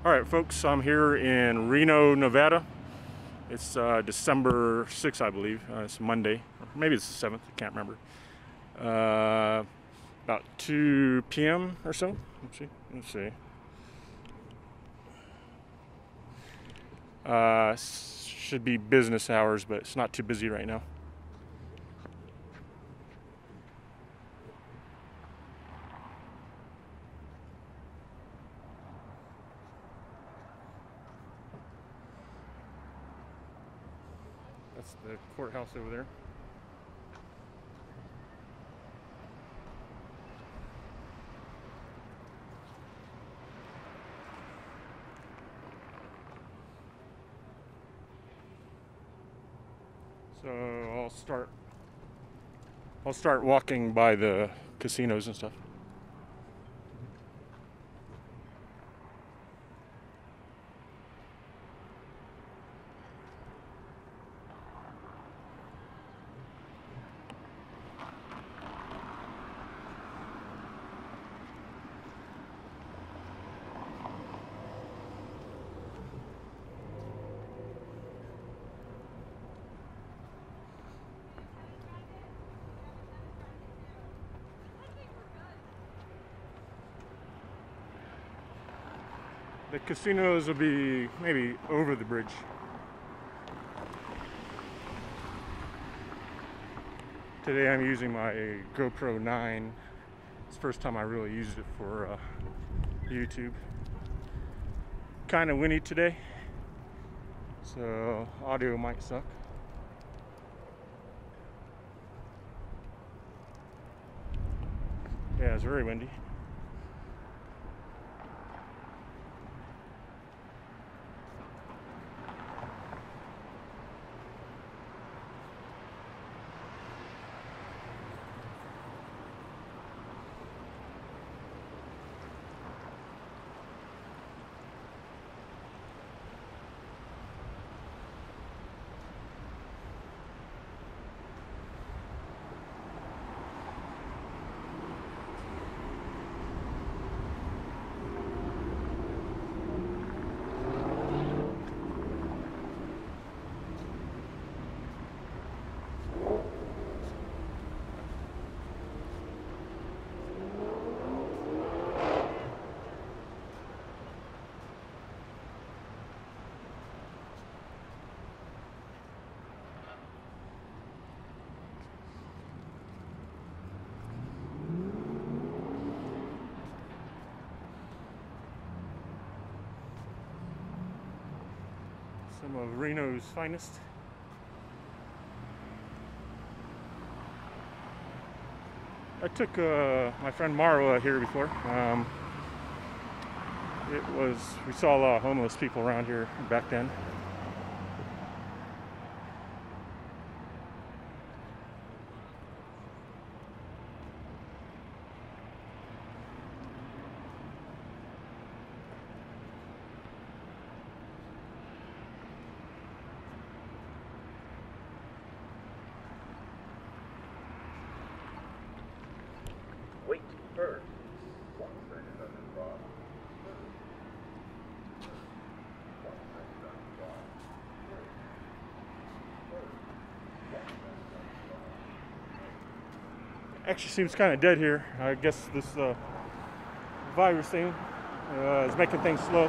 All right, folks, I'm here in Reno, Nevada. It's December 6th, I believe. It's Monday. Or maybe it's the 7th. I can't remember. About 2 p.m. or so. Let's see. Should be business hours, but it's not too busy right now. That's the courthouse over there. So I'll start walking by the casinos and stuff. The casinos will be maybe over the bridge. Today I'm using my GoPro 9. It's the first time I really used it for YouTube. Kind of windy today, so audio might suck. Yeah, it's very windy. Some of Reno's finest. I took my friend Mara here before. We saw a lot of homeless people around here back then. Wait first. Actually seems kind of dead here. I guess this virus thing is making things slow.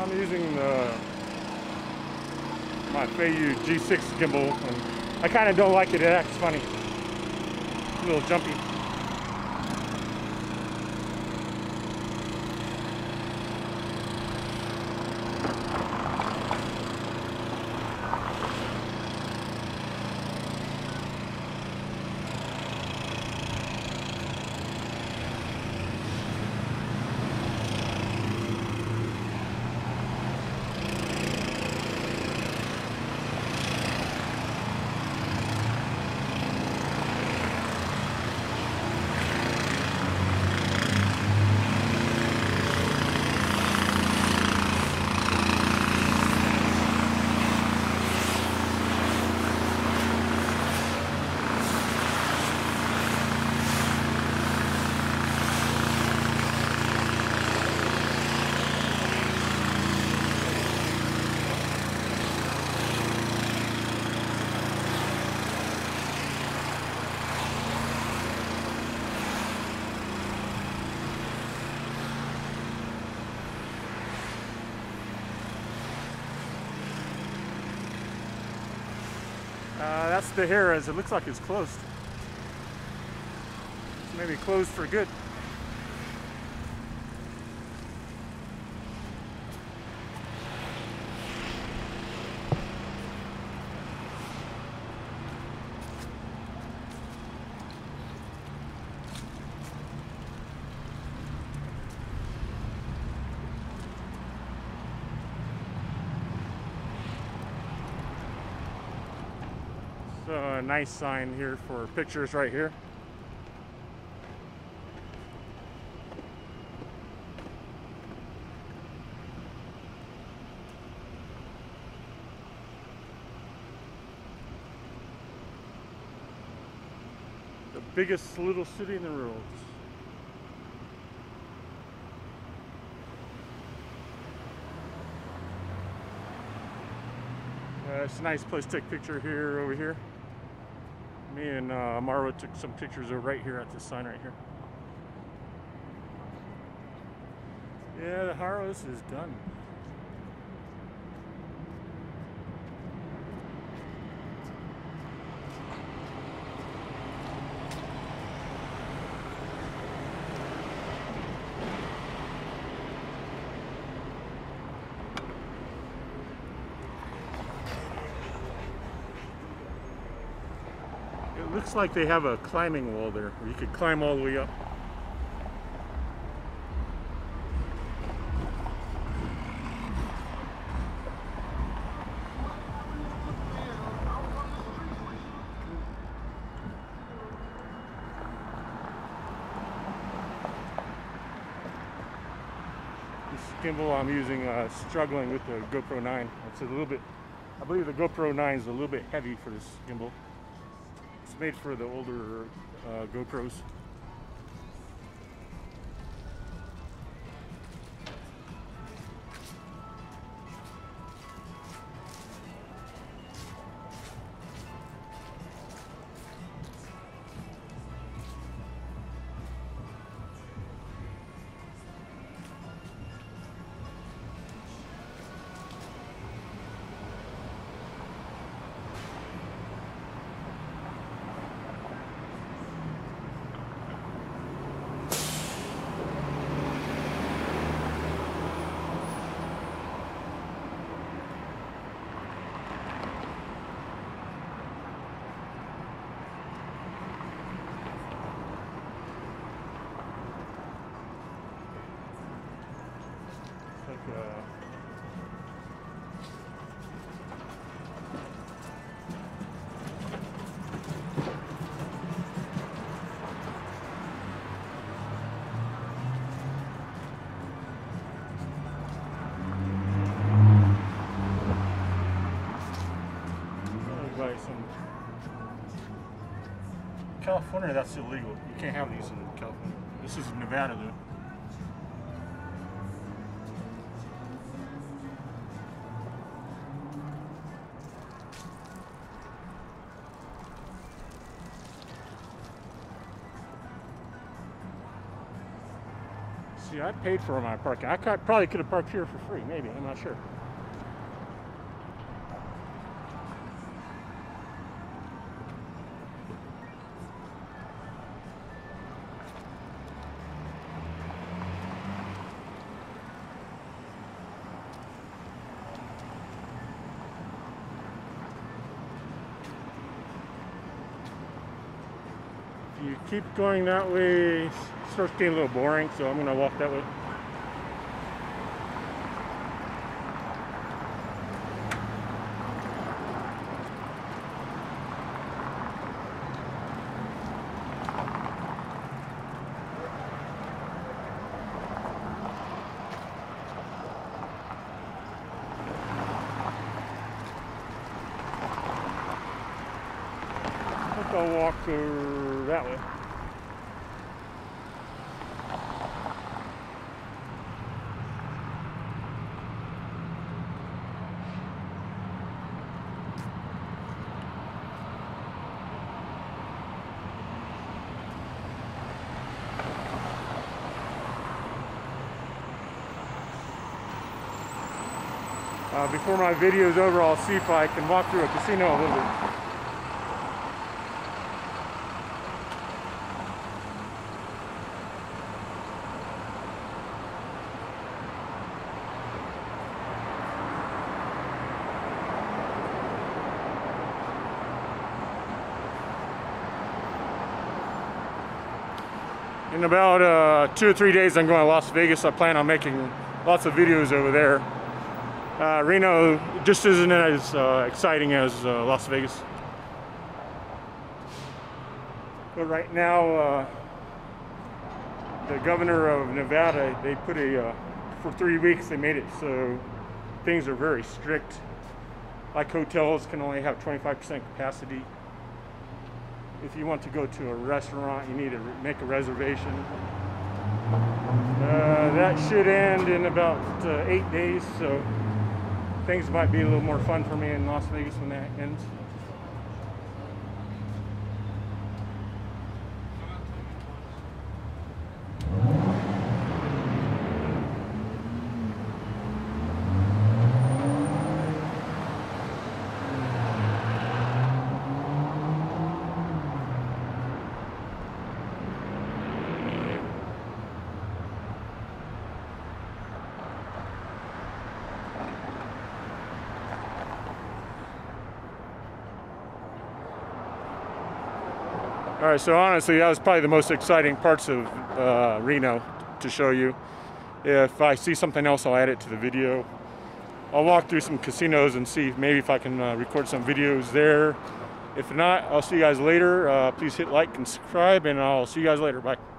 I'm using my Feiyu G6 gimbal, and I kind of don't like it. It acts funny, a little jumpy. That's the Harris. It looks like it's closed. It's maybe closed for good. So a nice sign here for pictures right here. The biggest little city in the world. It's a nice place to take a picture here, over here. Me and Marwa took some pictures right here at this sign right here. Yeah, the Haros is done. It looks like they have a climbing wall there where you could climb all the way up. This gimbal I'm using, struggling with the GoPro 9. It's a little bit, I believe the GoPro 9 is a little bit heavy for this gimbal. It's made for the older GoPros. California, that's illegal. You can't have these in California. This is Nevada, though. See, I paid for my parking. Probably could have parked here for free, maybe. I'm not sure. If you keep going that way, it starts getting a little boring, so I'm going to walk that way. I'll walk that way. Before my video is over, I'll see if I can walk through a casino a little bit. In about 2 or 3 days, I'm going to Las Vegas. I plan on making lots of videos over there. Reno just isn't as exciting as Las Vegas. But right now, the governor of Nevada, they put for 3 weeks, they made it so things are very strict. Like hotels can only have 25% capacity. If you want to go to a restaurant, you need to make a reservation. That should end in about 8 days, so things might be a little more fun for me in Las Vegas when that ends. All right, so honestly, that was probably the most exciting parts of Reno to show you. If I see something else, I'll add it to the video. I'll walk through some casinos and see maybe if I can record some videos there. If not, I'll see you guys later. Please hit like and subscribe, and I'll see you guys later. Bye.